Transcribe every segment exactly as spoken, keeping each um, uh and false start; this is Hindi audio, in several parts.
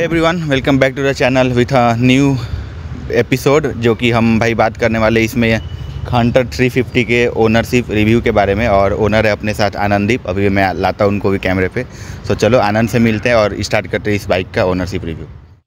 Everyone, welcome back to the channel with a new episode. जो कि हम भाई बात करने वाले इसमें हंटर थ्री फिफ्टी के ओनरशिप रिव्यू के बारे में। और ओनर है अपने साथ आनंददीप। अभी मैं लाता हूँ उनको भी कैमरे पे। सो चलो आनंद से मिलते हैं और स्टार्ट करते हैं इस बाइक का ओनरशिप रिव्यू।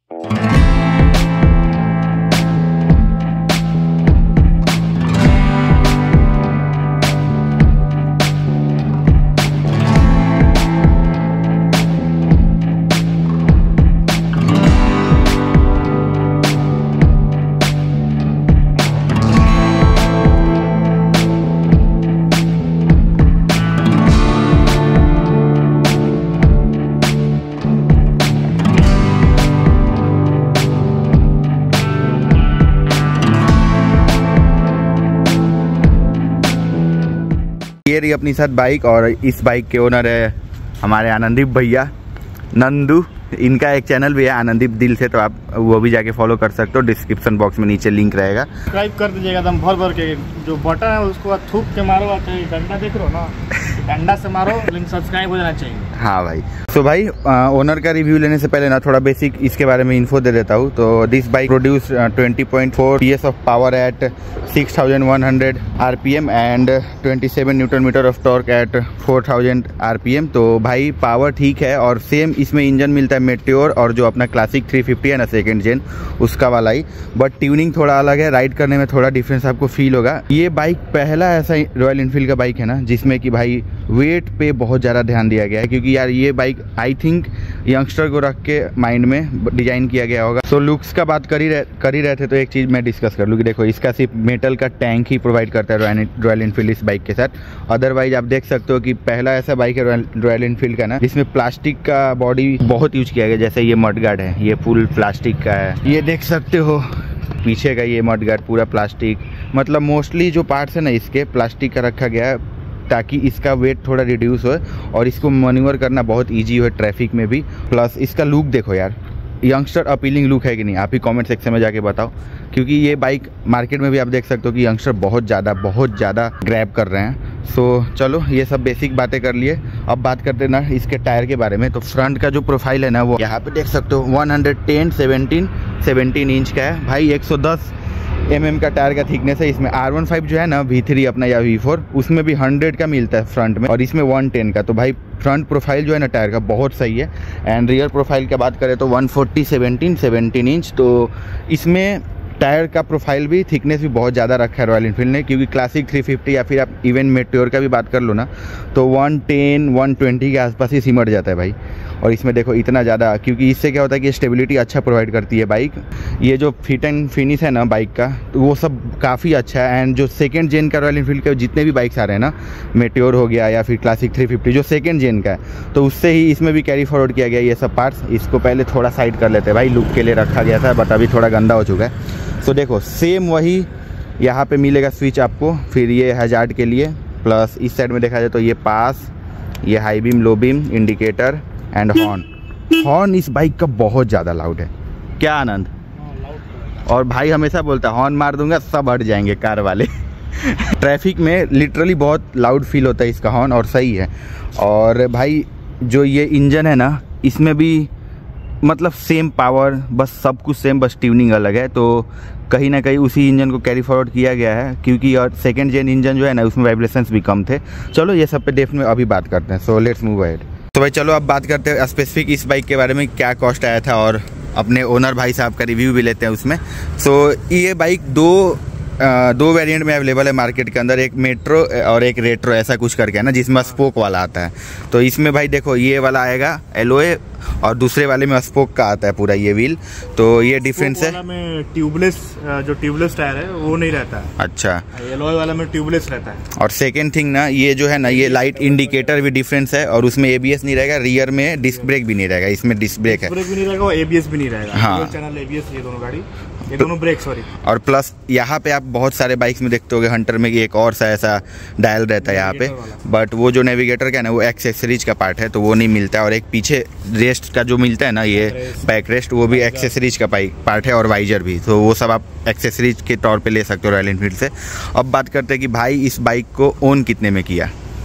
ये रही अपनी साथ बाइक और इस बाइक के ओनर है हमारे आनंददीप भैया, नंदू। इनका एक चैनल भी है आनंददीप दिल से, तो आप वो भी जाके फॉलो कर सकते हो। डिस्क्रिप्शन बॉक्स में नीचे लिंक रहेगा। सब्सक्राइब कर दीजिएगा एकदम भर भर के। जो बटन है उसको थूक के मारो। डंडा देख रहे हो ना, डंडा से मारो, लेकिन सब्सक्राइब हो जाना चाहिए। हाँ भाई। तो भाई ओनर का रिव्यू लेने से पहले ना थोड़ा बेसिक इसके बारे में इन्फो दे देता हूँ। तो this bike produce twenty point four PS of power at six thousand one hundred RPM and twenty seven newton metre of torque at four thousand RPM. तो भाई पावर ठीक है। और सेम इसमें इंजन मिलता है मेट्योर और जो अपना क्लासिक थ्री फिफ्टी है ना सेकेंड जेन, उसका वाला ही। बट ट्यूनिंग थोड़ा अलग है, राइड करने में थोड़ा डिफरेंस आपको फील होगा। ये बाइक पहला ऐसा रॉयल एनफील्ड का बाइक है ना जिसमें कि भाई वेट पे बहुत ज़्यादा ध्यान दिया गया है। क्योंकि यार ये बाइक आई थिंक यंगस्टर को रख के माइंड में डिजाइन किया गया होगा। सो लुक्स का बात कर ही रह कर ही रहे थे, तो एक चीज़ मैं डिस्कस कर लूँ कि देखो इसका सिर्फ मेटल का टैंक ही प्रोवाइड करता है रॉयल एनफील्ड इस बाइक के साथ। अदरवाइज आप देख सकते हो कि पहला ऐसा बाइक है रॉयल एनफील्ड का ना जिसमें प्लास्टिक का बॉडी बहुत यूज किया गया। जैसे ये मडगार्ड है, ये फुल प्लास्टिक का है, ये देख सकते हो। पीछे का ये मडगार्ड पूरा प्लास्टिक, मतलब मोस्टली जो पार्ट्स है ना इसके प्लास्टिक का रखा गया है ताकि इसका वेट थोड़ा रिड्यूस हो और इसको मैन्यूवर करना बहुत इजी हो ट्रैफिक में भी। प्लस इसका लुक देखो यार, यंगस्टर अपीलिंग लुक है कि नहीं, आप ही कमेंट सेक्शन में जाके बताओ। क्योंकि ये बाइक मार्केट में भी आप देख सकते हो कि यंगस्टर बहुत ज़्यादा बहुत ज़्यादा ग्रैब कर रहे हैं। सो चलो ये सब बेसिक बातें कर लिए। अब बात करते हैं ना इसके टायर के बारे में। तो फ्रंट का जो प्रोफाइल है ना वो यहाँ पे देख सकते हो one ten seventeen seventeen inch का है भाई। एक सौ दस एम एम का टायर का थिकनेस है। इसमें आर वन फाइव जो है ना वी थ्री अपना या वी फोर, उसमें भी हंड्रेड का मिलता है फ्रंट में और इसमें वन टेन का। तो भाई फ्रंट प्रोफाइल जो है ना टायर का बहुत सही है। एंड रियर प्रोफाइल की बात करें तो one forty seventeen seventeen inch. तो इसमें टायर का प्रोफाइल भी थिकनेस भी बहुत ज़्यादा रखा है रॉयल एनफील्ड ने। क्योंकि क्लासिक थ्री फिफ्टी या फिर आप इवन मेट्योर का भी बात कर लो ना तो वन टेन वन ट्वेंटी के आसपास ही सिमट जाता है भाई। और इसमें देखो इतना ज़्यादा, क्योंकि इससे क्या होता है कि स्टेबिलिटी अच्छा प्रोवाइड करती है बाइक। ये जो फिट एंड फिनिश है ना बाइक का तो वो सब काफ़ी अच्छा है। एंड जो सेकेंड जेन का रॉयल एनफील्ड के जितने भी बाइक्स आ रहे हैं ना, मेट्योर हो गया या फिर क्लासिक थ्री फिफ्टी जो सेकेंड जेन का है, तो उससे ही इसमें भी कैरी फॉरवर्ड किया गया ये सब पार्ट्स। इसको पहले थोड़ा साइड कर लेते हैं भाई, लुक के लिए रखा गया था बट अभी थोड़ा गंदा हो चुका है। तो देखो सेम वही यहाँ पे मिलेगा स्विच आपको। फिर ये हैजार्ड के लिए, प्लस इस साइड में देखा जाए तो ये पास, ये high beam low beam indicator and horn. Horn इस बाइक का बहुत ज़्यादा लाउड है, क्या आनंद? और भाई हमेशा बोलता है हॉर्न मार दूंगा सब हट जाएंगे कार वाले। ट्रैफिक में लिटरली बहुत लाउड फील होता है इसका हॉर्न, और सही है। और भाई जो ये इंजन है ना इसमें भी मतलब सेम पावर, बस सब कुछ सेम, बस ट्यूनिंग अलग है। तो कहीं ना कहीं उसी इंजन को कैरी फॉरवर्ड किया गया है। क्योंकि और सेकेंड जेन इंजन जो है ना उसमें वाइब्रेशंस भी कम थे। चलो ये सब पे डेप्थ में अभी बात करते हैं। So let's move ahead. तो भाई चलो अब बात करते हैं स्पेसिफिक इस बाइक के बारे में, क्या कॉस्ट आया था और अपने ओनर भाई साहब का रिव्यू भी लेते हैं उसमें। सो ये बाइक दो आ, दो वेरिएंट में अवेलेबल है मार्केट के अंदर, एक मेट्रो और एक रेट्रो ऐसा कुछ करके है ना, जिसमें स्पोक वाला आता है। तो इसमें भाई देखो ये वाला आएगा एलोए और दूसरे वाले में स्पोक का आता है पूरा ये व्हील। तो ये डिफरेंस है। में ट्यूबलेस, जो ट्यूबलेस टायर है वो नहीं रहता है। अच्छा, एलोए वाला में ट्यूबलेस रहता है। और सेकेंड थिंग ना ये जो है ना ये लाइट इंडिकेटर भी डिफरेंस है। और उसमें एबीएस नहीं रहेगा, रियर में डिस्क ब्रेक भी नहीं रहेगा, इसमें डिस्क ब्रेक है। ब्रेक भी नहीं रहेगा और एबीएस भी नहीं रहेगा। हाँ, चैनल एबीएस ये दोनों गाड़ी, ये दोनों ब्रेक सॉरी। और प्लस यहाँ पे आप बहुत सारे बाइक्स में देखते होगे हंटर में एक और सा ऐसा डायल रहता है यहाँ पे, बट वो जो नेविगेटर का है ना वो एक्सेसरीज का पार्ट है तो वो नहीं मिलता है। और एक पीछे रेस्ट का जो मिलता है ना ये बैक रेस्ट, वो भी एक्सेसरीज का पार्ट है और वाइजर भी, तो वो सब आप एक्सेसरीज के तौर पे ले सकते हो रॉयल एनफील्ड से। अब बात करते हैं कि भाई इस बाइक को ओन कितने में किया।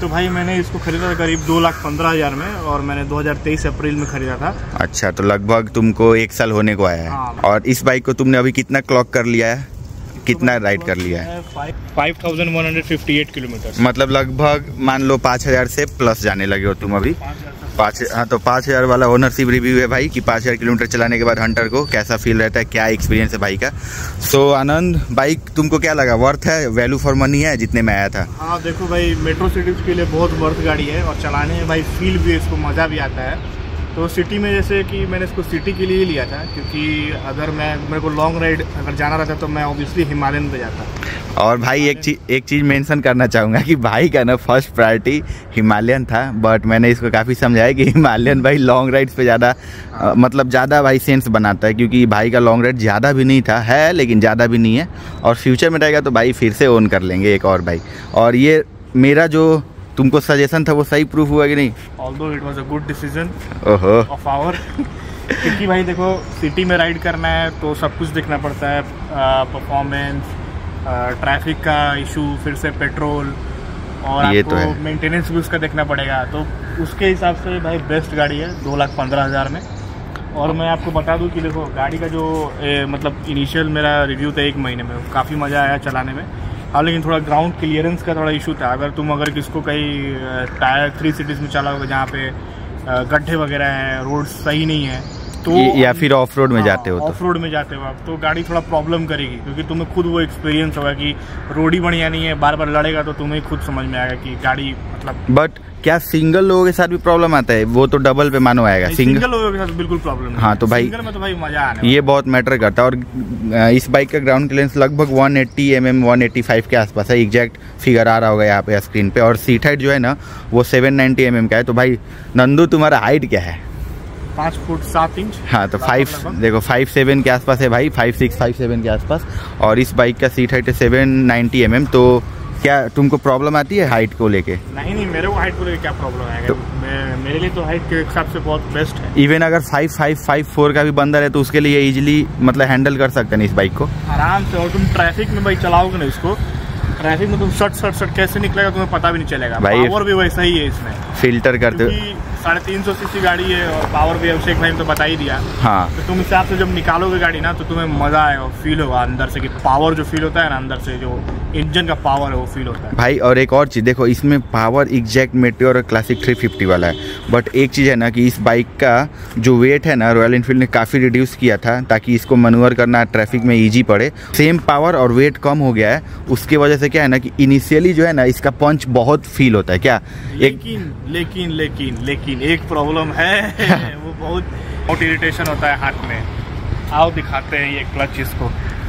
तो भाई मैंने इसको खरीदा था करीब दो लाख पंद्रह हज़ार में, और मैंने दो हज़ार तेईस अप्रैल में खरीदा था। अच्छा, तो लगभग तुमको एक साल होने को आया है। हाँ। और इस बाइक को तुमने अभी कितना क्लॉक कर लिया है, कितना तो राइड कर लिया है? Five thousand one hundred fifty eight kilometre, मतलब लगभग मान लो पाँच हजार से प्लस जाने लगे हो तुम अभी। पाँच हाँ, तो पाँच हजार वाला ओनरशिप रिव्यू है भाई कि पाँच हजार किलोमीटर चलाने के बाद हंटर को कैसा फील रहता है, क्या एक्सपीरियंस है भाई का। सो so, आनंद, बाइक तुमको क्या लगा, वर्थ है, वैल्यू फॉर मनी है जितने में आया था? हाँ देखो भाई, मेट्रो सिटीज के लिए बहुत वर्थ गाड़ी है, और चलाने में भाई फील भी, इसको मज़ा भी आता है। तो सिटी में जैसे कि मैंने इसको सिटी के लिए ही लिया था, क्योंकि अगर मैं मेरे को लॉन्ग राइड अगर जाना रहता तो मैं ऑब्वियसली हिमालयन पे जाता। और भाई एक चीज एक चीज़ मेंशन करना चाहूँगा कि भाई का ना फर्स्ट प्रायोरिटी हिमालयन था, बट मैंने इसको काफ़ी समझाया कि हिमालयन भाई लॉन्ग राइड्स पे ज़्यादा मतलब ज़्यादा भाई सेंस बनाता है, क्योंकि भाई का लॉन्ग राइड ज़्यादा भी नहीं था, है लेकिन ज़्यादा भी नहीं है, और फ्यूचर में रहेगा तो भाई फिर से ओन कर लेंगे एक और बाइक। और ये मेरा जो तुमको सजेशन था वो सही प्रूफ हुआ कि नहीं? Although it was a good decision ओहो ऑफ आवर, क्योंकि भाई देखो सिटी में राइड करना है तो सब कुछ देखना पड़ता है, परफॉर्मेंस, ट्रैफिक का इशू, फिर से पेट्रोल, और ये आपको तो है। मेंटेनेंस भी उसका देखना पड़ेगा। तो उसके हिसाब से भाई बेस्ट गाड़ी है दो लाख पंद्रह हज़ार में। और मैं आपको बता दूं कि देखो गाड़ी का जो ए, मतलब इनिशियल मेरा रिव्यू था एक महीने में, काफ़ी मज़ा आया चलाने में। हाँ, लेकिन थोड़ा ग्राउंड क्लियरेंस का थोड़ा इशू था। अगर तुम अगर किसको कहीं टायर थ्री सिटीज़ में चलाओगे जहाँ पे गड्ढे वगैरह हैं, रोड सही नहीं है, तो या फिर ऑफ रोड में हाँ, जाते हो ऑफ रोड में जाते हो आप, तो गाड़ी थोड़ा प्रॉब्लम करेगी, क्योंकि तुम्हें खुद वो एक्सपीरियंस होगा कि रोड ही बढ़िया नहीं है, बार बार लड़ेगा तो तुम्हें खुद समझ में आएगा कि गाड़ी मतलब। बट क्या सिंगल लोगों के साथ भी प्रॉब्लम आता है? वो तो डबल पे मानो आएगा। सिंगल, सिंगल लोगों के साथ बिल्कुल प्रॉब्लम नहीं। हाँ, तो भाई सिंगल में तो भाई मजा आने ये बहुत मैटर करता है। और इस बाइक का ग्राउंड क्लियरेंस लगभग one eighty M M one eighty five के आसपास है, एग्जैक्ट फिगर आ रहा होगा यहाँ पे स्क्रीन पे। और सीट हाइट जो है ना वो सेवन नाइन्टी एम एम का है। तो भाई नंदू, तुम्हारा हाइट क्या है? पाँच फुट सात इंच। हाँ, तो फाइव देखो फाइव सेवन के आसपास है भाई, फाइव सिक्स फाइव सेवन के आसपास। और इस बाइक का सीट हाइट है सेवन नाइन्टी एम एम। तो क्या तुमको प्रॉब्लम आती है हाइट को लेके? नहीं नहीं, मेरे को हाइट को लेके क्या प्रॉब्लम आएगा? तो मैं, मेरे लिए तो हाइट के हिसाब से बहुत बेस्ट है। इवन अगर फाइव फाइव फाइव फोर का भी बंदा है तो उसके लिए इजीली मतलब हैंडल कर सकते हैं इस बाइक को आराम से। और तुम ट्रैफिक में भाई चलाओगे ना इसको, ट्रैफिक में तुम शर्ट शर्ट शर्ट कैसे निकलेगा तुम्हें पता भी नहीं चलेगा। पावर भी वैसा ही है इसमें, फिल्टर करते साढ़े तीन सौ सीसी गाड़ी है, और पावर भी अभिषेक भाई ने तो बता ही दिया। हाँ, तो तुम हिसाब से जब निकालोगे गाड़ी ना तो तुम्हें मजा आएगा, फील होगा अंदर से कि पावर जो फील होता है ना अंदर से, जो इंजन का पावर है वो फील होता है भाई। और एक और चीज़ देखो, इसमें पावर एग्जैक्ट मेटेओर और क्लासिक थ्री फिफ्टी वाला है, बट एक चीज़ है ना कि इस बाइक का जो वेट है ना रॉयल एनफील्ड ने काफ़ी रिड्यूस किया था ताकि इसको मैन्यूवर करना ट्रैफिक में ईजी पड़े। सेम पावर और वेट कम हो गया है, उसकी वजह से क्या है ना कि इनिशियली जो है ना इसका पंच बहुत फील होता है। क्या लेकिन लेकिन लेकिन लेकिन एक प्रॉब्लम है वो बहुत बहुत इरिटेशन होता है हाथ में। आओ दिखाते हैं ये क्लच इसको।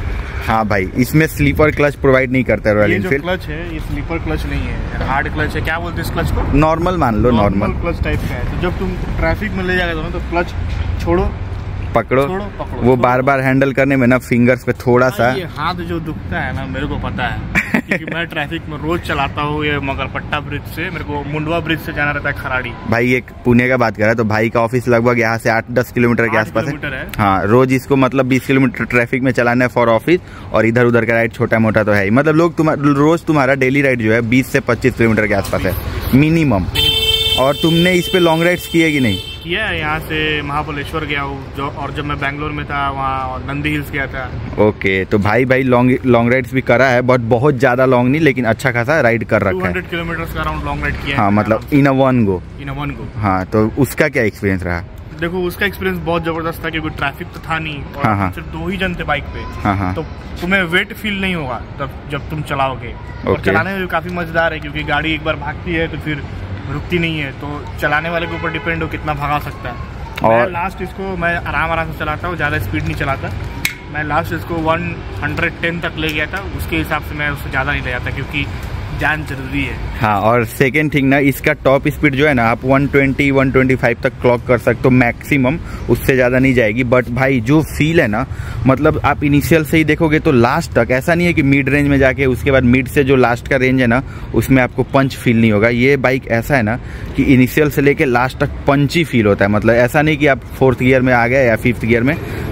हाँ भाई, इसमें स्लीपर क्लच प्रोवाइड नहीं करता है रॉयल एनफील्ड। क्लच है ये स्लीपर क्लच नहीं है, हार्ड क्लच है। क्या बोलते हैं इस क्लच को? नॉर्मल मान लो, नॉर्मल क्लच टाइप का है। तो जब तुम ट्रैफिक में ले जाओगे तो क्लच छोड़ो पकड़ो, छोड़ो, पकड़ो वो बार बार हैंडल करने में ना फिंगर्स पे थोड़ा सा ये हाथ जो दुखता है ना, मेरे को पता है क्योंकि मैं ट्रैफिक में रोज चलाता हूँ। ये मगरपट्टा ब्रिज से मेरे को मुंडवा ब्रिज से जाना रहता है खराड़ी। भाई एक पुणे का बात कर रहा है तो भाई का ऑफिस लगभग यहाँ से आठ दस किलोमीटर के आसपास है।, है हाँ, रोज इसको मतलब बीस किलोमीटर ट्रैफिक में चलाना है फॉर ऑफिस, और इधर उधर का राइड छोटा मोटा तो है ही। मतलब लोग तुम्हारा रोज तुम्हारा डेली राइड जो है बीस से पच्चीस किलोमीटर के आसपास है मिनिमम। और तुमने इस पे लॉन्ग राइड्स किए कि नहीं? किया है, यहाँ से महाबलेश्वर गया हूँ जो, और जब मैं बैंगलोर में था वहाँ नंदी हिल्स गया था। ओके, तो भाई भाई लॉन्ग लॉन्ग राइड्स भी करा है, बट बहुत ज्यादा लॉन्ग नहीं, लेकिन अच्छा खासा राइड कर रखा है। दो सौ किलोमीटर का अराउंड लॉन्ग राइड किया हाँ, है मतलब इन a one go in a one go हाँ, तो उसका क्या एक्सपीरियंस रहा? देखो उसका एक्सपीरियंस बहुत जबरदस्त था, क्योंकि ट्रैफिक तो था नहीं, और हाँ, हाँ। सिर्फ दो ही जन थे बाइक पे। हाँ, हाँ। तो तुम्हें वेट फील नहीं होगा तब जब तुम चलाओगे। और चलाने में भी काफी मजेदार है, क्योंकि गाड़ी एक बार भागती है तो फिर रुकती नहीं है, तो चलाने वाले के ऊपर डिपेंड हो कितना भगा सकता है। और मैं लास्ट इसको मैं आराम आराम से चलाता हूँ, ज़्यादा स्पीड नहीं चलाता। मैं लास्ट इसको वन हंड्रेड टेन तक ले गया था, उसके हिसाब से मैं उससे ज़्यादा नहीं ले जाता, क्योंकि जान जरूरी है। हाँ, और सेकेंड थिंग ना, इसका टॉप स्पीड जो है ना आप one twenty one twenty five तक क्लॉक कर सकते हो मैक्सिमम, उससे ज़्यादा नहीं जाएगी। बट भाई जो फील है ना, मतलब आप इनिशियल से ही देखोगे तो लास्ट तक, ऐसा नहीं है कि मिड रेंज में जाके उसके बाद मिड से जो लास्ट का रेंज है ना उसमें आपको पंच फील नहीं होगा। ये बाइक ऐसा है ना कि इनिशियल से लेके लास्ट तक पंच ही फील होता है। मतलब ऐसा नहीं कि आप फोर्थ गियर में आ गए या फिफ्थ गियर में,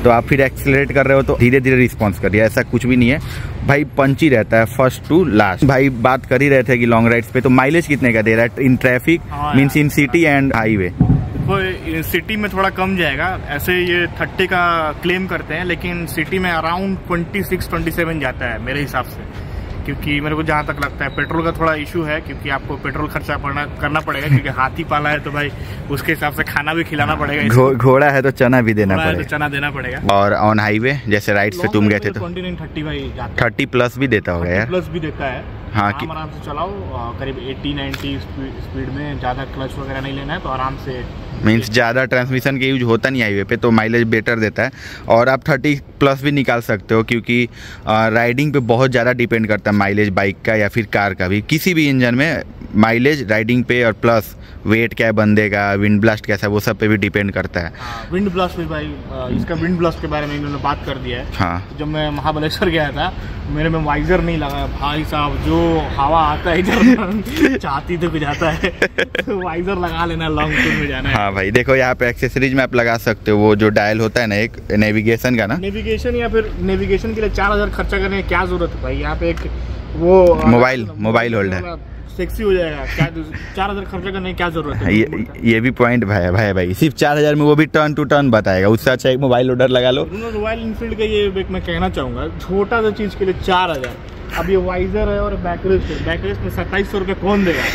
तो आप फिर एक्सेलरेट कर रहे हो तो धीरे धीरे रिस्पॉन्स कर रही है, ऐसा कुछ भी नहीं है भाई, पंची रहता है फर्स्ट टू लास्ट। भाई बात कर ही रहे थे कि लॉन्ग राइड्स पे तो माइलेज कितने का दे रहा है in traffic, means in city and highway? City में थोड़ा कम जाएगा, ऐसे ये थर्टी का क्लेम करते हैं, लेकिन सिटी में around twenty six twenty seven जाता है मेरे हिसाब से, क्योंकि मेरे को जहाँ तक लगता है पेट्रोल का थोड़ा इशू है, क्योंकि आपको पेट्रोल खर्चा पड़ना करना पड़ेगा, क्योंकि हाथी पाला है तो भाई उसके हिसाब से खाना भी खिलाना पड़ेगा। घो, घोड़ा है तो चना भी देना पड़ेगा, तो चना देना पड़ेगा। और ऑन हाईवे जैसे राइड से तुम गए थे तो थर्टी भाई थर्टी प्लस भी देता होगा यार, प्लस भी देता है। हाँ, आराम आराम से चलाओ, करीब एटी नाइन्टी स्पीड में, ज़्यादा क्लच वगैरह नहीं लेना है तो आराम से, मीन्स ज़्यादा ट्रांसमिशन के यूज होता नहीं हाईवे पे, तो माइलेज बेटर देता है। और आप थर्टी प्लस भी निकाल सकते हो, क्योंकि राइडिंग पे बहुत ज़्यादा डिपेंड करता है माइलेज बाइक का या फिर कार का भी, किसी भी इंजन में माइलेज राइडिंग पे, और प्लस वेट क्या है बंदे का, विंड ब्लास्ट कैसा है, वो सब पे भी डिपेंड करता है। हाँ, विंड ब्लास्ट भी भाई, इसका विंड ब्लास्ट के बारे में इन्होंने बात कर दिया है। हाँ, जब मैं महाबलेश्वर गया था मेरे में वाइजर नहीं लगा भाई साहब, जो हवा आता है इधर चाहती तो कुछ आता है तो वाइजर लगा लेना, लॉन्ग टूर में जाना है। हाँ भाई देखो यहाँ पे एक्सेसरीज में आप लगा सकते हो, वो जो डायल होता है ना एक नेविगेशन का ना, नेविगेशन या फिर नेविगेशन के लिए चार हजार खर्चा करने की क्या जरूरत है भाई, यहाँ पे एक वो मोबाइल मोबाइल होल्डर सेक्सी हो जाएगा, क्या चार हजार खर्चा करने की क्या जरूरत है? ये ये भी पॉइंट भाई भाई भाई सिर्फ चार हजार में वो भी टर्न टू टर्न बताएगा, उससे अच्छा एक मोबाइल होल्डर लगा लो। रॉयल इनफील्ड का ये मैं कहना चाहूंगा, छोटा सा चीज के लिए चार हजार अब ये वाइजर है और बैकरेस्ट है, बैकरेस्ट में सत्ताईस सौ रुपये कौन देगा?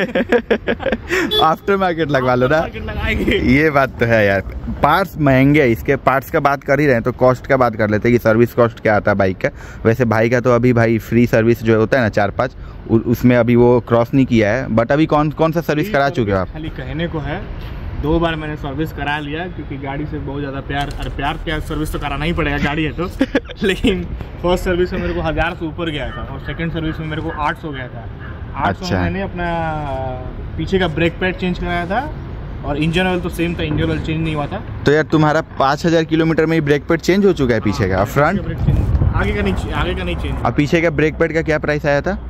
आफ्टर मार्केट लगवा लो ना, ये बात तो है यार। पार्ट्स महंगे हैं, इसके पार्ट्स का बात कर ही रहे हैं तो कॉस्ट का बात कर लेते हैं कि सर्विस कॉस्ट क्या आता है बाइक का। वैसे भाई का तो अभी भाई फ्री सर्विस जो होता है ना चार पाँच, उसमें अभी वो क्रॉस नहीं किया है, बट अभी कौन कौन सा सर्विस करा चुके हो आप? खाली कहने को है, दो बार मैंने सर्विस करा लिया, क्योंकि गाड़ी से बहुत ज़्यादा प्यार, और प्यार क्या सर्विस तो कराना ही पड़ेगा, गाड़ी है तो लेकिन फर्स्ट सर्विस में मेरे को हज़ार से ऊपर गया था, और सेकंड सर्विस में मेरे को आठ सौ गया था। आठ सौ में मैंने अपना पीछे का ब्रेक पैड चेंज कराया था, और इंजन ऑयल तो सेम था, इंजन ऑयल चेंज नहीं हुआ था। तो यार तुम्हारा पाँच हज़ार किलोमीटर में ही ब्रेक पैड चेंज हो चुका है पीछे का, फ्रंट आगे का नहीं, आगे का नहीं चेंज। और पीछे का ब्रेक पैड का क्या प्राइस आया था?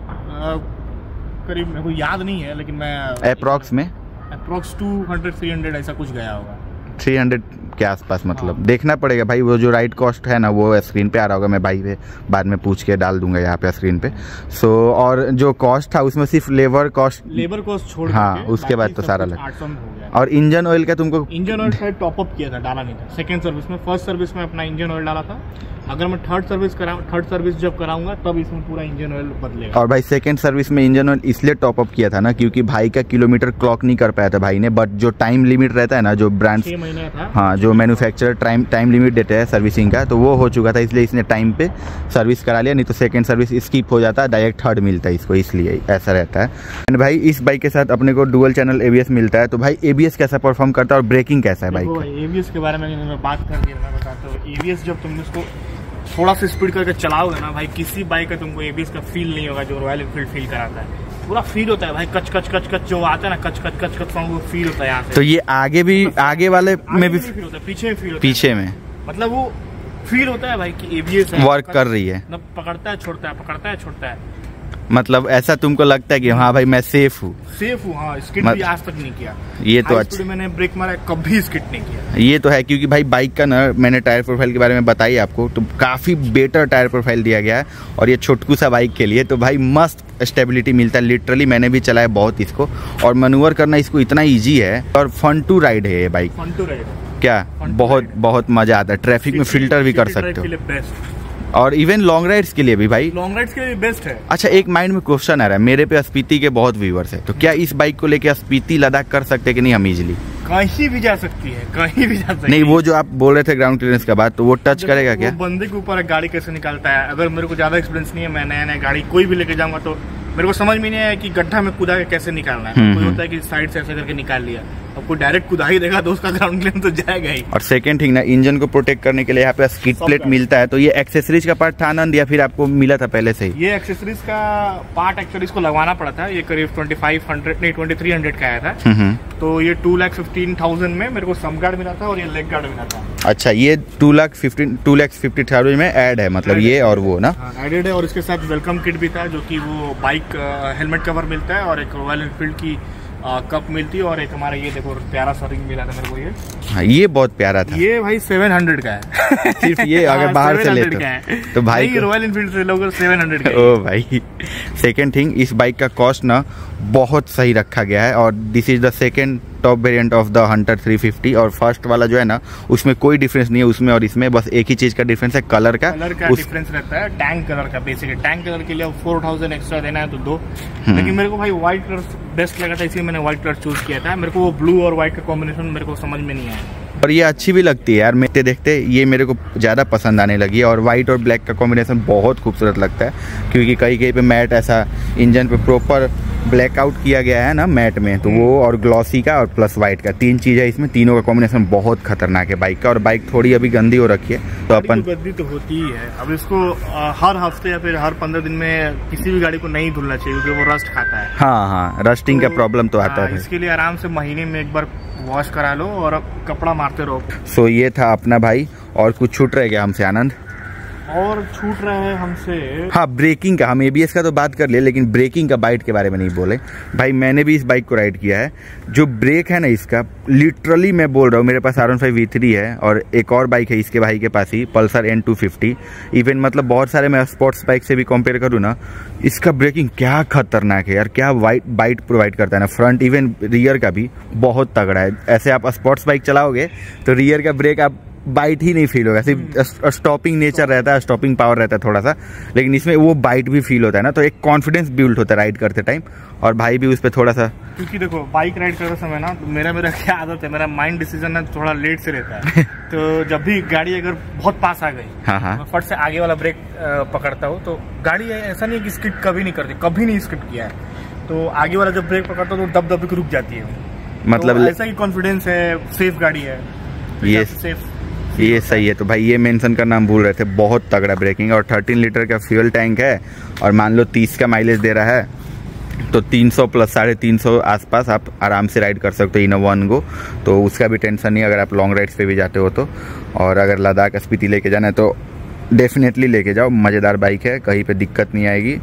करीब मेरे को याद नहीं है, लेकिन मैं अप्रॉक्स में approx two hundred three hundred ऐसा कुछ गया होगा, थ्री हंड्रेड के आसपास। मतलब हाँ। देखना पड़ेगा भाई, वो जो राइड कॉस्ट है ना वो स्क्रीन पे आ रहा होगा, मैं भाई पे बाद में पूछ के डाल दूंगा यहाँ पे स्क्रीन पे। सो और जो कॉस्ट था उसमें सिर्फ लेबर कॉस्ट, लेबर कॉस्ट छोड़ हाँ उसके बाद तो सारा लग। आठ सौ में हो गया। और इंजन ऑयल का तुमको? इंजन ऑयल शायद टॉप अप किया था, डाला नहीं था सेकंड सर्विस में। फर्स्ट सर्विस में अपना इंजन ऑयल डाला था, अगर मैं थर्ड सर्विस कराऊं, थर्ड सर्विस जब कराऊंगा तब इसमें पूरा इंजन ऑयल बदलेगा। और भाई सेकंड सर्विस में इंजन ऑयल इसलिए टॉप अप किया था ना, क्योंकि भाई का किलोमीटर क्लॉक नहीं कर पाया था भाई ने, बट जो टाइम लिमिट रहता है ना, जो ब्रांड छह महीने था, हाँ जो मैन्युफैक्चरर टाइम टाइम लिमिट देते हैं सर्विसिंग का, तो वो हो चुका था, इसलिए इसने टाइम पे सर्विस करा लिया, नहीं तो सेकंड सर्विस स्किप हो जाता है, डायरेक्ट थर्ड मिलता है इसको, इसलिए ऐसा रहता है। एंड भाई इस बाइक के साथ अपने को डुअल चैनल एबीएस मिलता है, तो भाई एबीएस कैसा परफॉर्म करता है और ब्रेकिंग कैसा है बाइक का? एबीएस के बारे में बात कर दिया, मैं बताता हूँ। एबीएस जब तुम इसको थोड़ा सा स्पीड करके चलाओगे ना भाई, किसी बाइक का तुमको एबीएस का फील नहीं होगा जो रॉयल एनफील्ड फील कराता है। पूरा फील होता है भाई, कच कच कच कच जो आता है ना, कच कच कच कच वो फील होता है यहाँ से। तो ये आगे भी, आगे वाले में भी फील होता है, पीछे में फील होता है, पीछे में मतलब वो फील होता है भाई कि एबीएस वर्क कर रही है, पकड़ता है छोड़ता है, पकड़ता है छोड़ता है, मतलब ऐसा तुमको लगता है कि हाँ भाई मैं सेफ हूँ, सेफ हूँ। हाँ, स्किड भी आज तक नहीं किया, ये तो अच्छा, मैंने ब्रेक मारा कभी स्किड नहीं किया, ये तो है। क्योंकि भाई बाइक का ना मैंने टायर प्रोफाइल के बारे में बताई आपको, तो काफी बेटर टायर प्रोफाइल दिया गया है, और ये छोटकू सा बाइक के लिए तो भाई मस्त स्टेबिलिटी मिलता है। लिटरली मैंने भी चलाया बहुत इसको, और मैन्यूवर करना इसको इतना ईजी है, और फन टू राइड है ये बाइक, फन टू राइड क्या बहुत बहुत मजा आता है, ट्रैफिक में फिल्टर भी कर सकते हो, और इवन लॉन्ग राइड्स के लिए भी भाई, लॉन्ग राइड्स के लिए बेस्ट है। अच्छा एक माइंड में क्वेश्चन आ रहा है मेरे पे, स्पीति के बहुत व्यूअर्स है, तो क्या इस बाइक को लेके स्पीति लद्दाख कर सकते हैं कि नहीं हम इजीली? कहीं भी जा सकती है, कहीं भी जा सकती है। नहीं वो जो आप बोल रहे थे ग्राउंड क्लियरेंस का बात, तो वो टच करेगा क्या? बंदे के ऊपर गाड़ी कैसे निकालता है। अगर मेरे को ज्यादा एक्सपीरियंस नहीं है, मैं नया नया गाड़ी कोई भी लेके जाऊंगा तो मेरे को समझ में नहीं आया कि गड्ढा में कूदा के कैसे निकालना है। कोई होता है कि साइड से ऐसे करके निकाल लिया, अब कोई डायरेक्ट कुदा ही देगा तो उसका ग्राउंड क्लियरेंस तो जाएगा ही। और सेकंड थिंग ना, इंजन को प्रोटेक्ट करने के लिए यहाँ पे स्किड प्लेट मिलता है, तो ये एक्सेसरीज का पार्ट था आनंद या फिर आपको मिला था पहले से ही? ये एक्सेसरीज का पार्ट एक्चुअली इसको लगवाना पड़ा था, ये करीब ट्वेंटी फाइव हंड्रेड नहीं ट्वेंटी थ्री हंड्रेड का आया था, तो ये टू लाख फिफ्टीन थाउजेंड में मेरे को सम गार्ड मिला था और ये लेग गार्ड मिला था। अच्छा, ये two lakh fifteen two lakh fifty thousand में ऐड है, मतलब ये और वो ना एडेड है, और इसके साथ वेलकम किट भी था, जो कि वो बाइक हेलमेट कवर मिलता है और एक रॉयल एनफील्ड की कप मिलती है और एक हमारा ये देखो प्यारा सा रिंग मिला था मेरे को ये। हाँ, ये बहुत प्यारा था। ये भाई सेवन हंड्रेड का है सिर्फ ये अगर बाहर से लेते तो भाई रॉयल एनफील्ड से लोग सेवन हंड्रेड का। ओ भाई, सेकंड थिंग, इस बाइक का कॉस्ट ना बहुत सही रखा गया है और this is the second top variant of the Hunter three fifty. और फर्स्ट वाला जो है ना उसमें कोई डिफरेंस नहीं है, उसमें और इसमें बस एक ही चीज का डिफरेंस है, कलर का कलर का उस... डिफरेंस रहता है, टैंक कलर का। बेसिकली टैंक कलर के लिए फोर थाउजेंड एक्स्ट्रा देना है तो दो, लेकिन मेरे को भाई व्हाइट कलर बेस्ट लगा था, इसलिए मैंने व्हाइट कलर चूज किया था। मेरे को वो ब्लू और व्हाइट का कॉम्बिनेशन मेरे को समझ में नहीं आया और ये अच्छी भी लगती है यार, देखते देखते ये मेरे को ज़्यादा पसंद आने लगी है। और वाइट और ब्लैक का कॉम्बिनेशन बहुत खूबसूरत लगता है, क्योंकि कहीं कहीं पे मैट ऐसा इंजन पे प्रॉपर ब्लैक आउट किया गया है ना मैट में, तो वो और ग्लॉसी का और प्लस वाइट का तीन चीज़ है इसमें, तीनों का कॉम्बिनेशन बहुत खतरनाक है बाइक का। और बाइक थोड़ी अभी गंदी हो रखी है तो अपन गंदी तो होती ही है। अब इसको आ, हर हफ्ते या फिर हर पंद्रह दिन में किसी भी गाड़ी को नहीं धुलना चाहिए, क्योंकि वो रस्ट खाता है। हाँ हाँ, रस्टिंग तो, का प्रॉब्लम तो आता है। इसके लिए आराम से महीने में एक बार वॉश करा लो और कपड़ा मारते रहो। सो ये था अपना भाई। और कुछ छूट रह गया हमसे आनंद? और छूट रहे हैं हमसे, हाँ ब्रेकिंग का। हम एबीएस का तो बात कर लिए, लेकिन ब्रेकिंग का बाइट के बारे में नहीं बोले। भाई मैंने भी इस बाइक को राइड किया है, जो ब्रेक है ना इसका, लिटरली मैं बोल रहा हूँ, मेरे पास R one five V three है और एक और बाइक है इसके भाई के पास ही, Pulsar N two fifty. Even मतलब बहुत सारे मैं स्पोर्ट्स बाइक से भी कंपेयर करूँ ना, इसका ब्रेकिंग क्या खतरनाक है यार, क्या वाइट बाइट प्रोवाइड करता है ना, फ्रंट इवन रियर का भी बहुत तगड़ा है। ऐसे आप स्पोर्ट्स बाइक चलाओगे तो रियर का ब्रेक आप बाइट ही नहीं फील होगा, सिर्फ स्टॉपिंग नेचर रहता है, स्टॉपिंग पावर रहता है थोड़ा सा, लेकिन इसमें वो बाइट भी फील होता है ना, तो एक कॉन्फिडेंस बिल्ड होता है राइड करते टाइम। और भाई भी उस पर थोड़ा सा, क्योंकि देखो बाइक राइड करते समय ना तो मेरा मेरा क्या आदत है, मेरा माइंड डिसीजन ना थोड़ा लेट से रहता है तो जब भी गाड़ी अगर बहुत पास आ गई, हाँ हाँ, मैं फट से आगे वाला ब्रेक पकड़ता हूँ, तो गाड़ी ऐसा नहीं है कि स्किड कभी नहीं करती, कभी नहीं स्किड किया है, तो आगे वाला जब ब्रेक पकड़ता हूँ तो दब दब के रुक जाती है। मतलब तो ऐसा ही कॉन्फिडेंस है, सेफ गाड़ी है ये, सेफ ये सही है। तो भाई ये मेंशन करना हम भूल रहे थे, बहुत तगड़ा ब्रेकिंग और थर्टीन लीटर का फ्यूल टैंक है और मान लो तीस का माइलेज दे रहा है, तो तीन सौ प्लस साढ़े तीन सौ आसपास आप आराम से राइड कर सकते हो इनोवा वन गो, तो उसका भी टेंशन नहीं अगर आप लॉन्ग राइड्स पे भी जाते हो तो। और अगर लद्दाख स्पीति लेके जाना है तो डेफिनेटली लेके जाओ, मज़ेदार बाइक है, कहीं पे दिक्कत नहीं आएगी।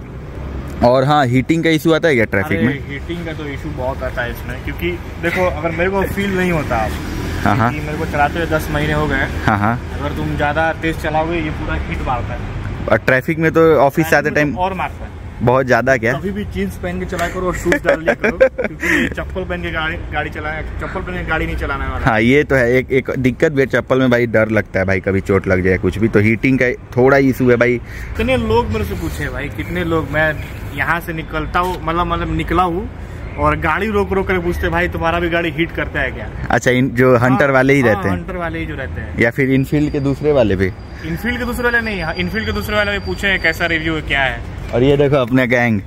और हाँ, हीटिंग का इशू आता है क्या ट्रैफिक में? हीटिंग का तो इशू बहुत आता है इसमें, क्योंकि देखो अगर मेरे को फील नहीं होता आप, हाँ हाँ, मेरे को चलाते हुए दस महीने हो गए, हाँ हाँ, अगर तुम ज्यादा तेज चलाओगे ये पूरा हीट मारता है। और ट्रैफिक में तो ऑफिस से आते टाइम और मारता है बहुत ज्यादा। क्या कभी भी जीन्स पहन के चलाया करो और शूज डाल लिया करो, क्योंकि चप्पल पहन के गाड़ी गाड़ी चलाना, चप्पल पहन के गाड़ी नहीं चलाना वाला। हाँ ये तो है, एक एक दिक्कत भी चप्पल में भाई, डर लगता है भाई कभी चोट लग जाए कुछ भी, तो हीटिंग का थोड़ा इशू है भाई। कितने लोग मेरे से पूछे भाई, कितने लोग, मैं यहाँ से निकलता हूँ, मतलब मतलब निकला हूँ और गाड़ी रोक रोक कर पूछते भाई तुम्हारा भी गाड़ी हीट करता है क्या? अच्छा, इन जो हंटर हाँ, वाले ही हाँ, रहते हैं, हंटर वाले ही जो रहते हैं, या फिर इनफील्ड के दूसरे वाले भी? इनफील्ड के दूसरे वाले नहीं, इनफील्ड के दूसरे वाले भी पूछे कैसा रिव्यू है क्या है। और ये देखो अपने गैंग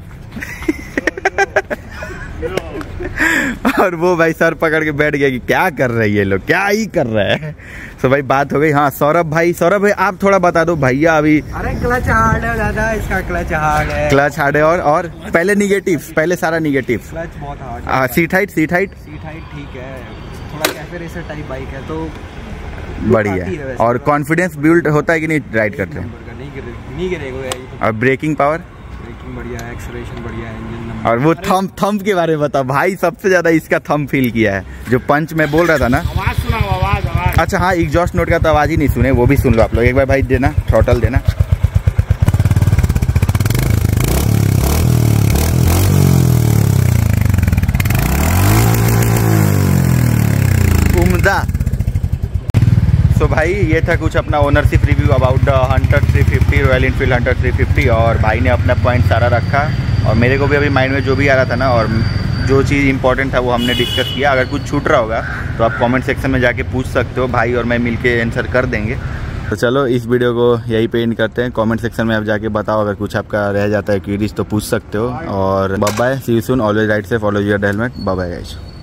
और वो भाई सर पकड़ के बैठ गया कि क्या कर रहे हैं ये लोग, क्या ही कर रहे हैं। तो भाई बात हो गई। हाँ सौरभ भाई, सौरभ भाई आप थोड़ा बता दो भैया अभी। अरे क्लच हार्ड है दादा, इसका क्लच हार्ड है, क्लच हार्ड है। और और पहले निगेटिव्स, पहले सारा निगेटिव्स। क्लच बहुत हार्ड है। Seat height, seat height seat height ठीक है, थोड़ा कैफे रेसर टाइप बाइक है तो बढ़िया। और कॉन्फिडेंस बिल्ड होता है कि नहीं राइड करते हैं? नहीं गिरेगा। और ब्रेकिंग पावर? ब्रेकिंग बढ़िया है, एक्सेलरेशन बढ़िया है, इंजन नंबर। और वो थंब, थंब के बारे में बता भाई, सबसे ज्यादा इसका थंब फील किया है, जो पंच में बोल रहा था ना। आवाज सुना, आवाज आवाज। अच्छा हाँ, एग्जॉस्ट नोट का तो आवाज ही नहीं सुने, वो भी सुन लो आप लोग एक बार भाई, देना थ्रॉटल देना। उम्दा। तो भाई ये था कुछ अपना ownership review about the Hunter three fifty, Royal Enfield Hunter three fifty. और भाई ने अपना पॉइंट सारा रखा और मेरे को भी अभी माइंड में जो भी आ रहा था ना, और जो चीज़ इंपॉर्टेंट था वो हमने डिस्कस किया। अगर कुछ छूट रहा होगा तो आप कमेंट सेक्शन में जाके पूछ सकते हो, भाई और मैं मिलके आंसर कर देंगे। तो चलो इस वीडियो को यहीं पे एंड करते हैं। कमेंट सेक्शन में आप जाके बताओ, अगर कुछ आपका रह जाता है क्यूरीज तो पूछ सकते हो। और bye bye, see you soon, always ride safe, always wear the helmet, bye bye guys.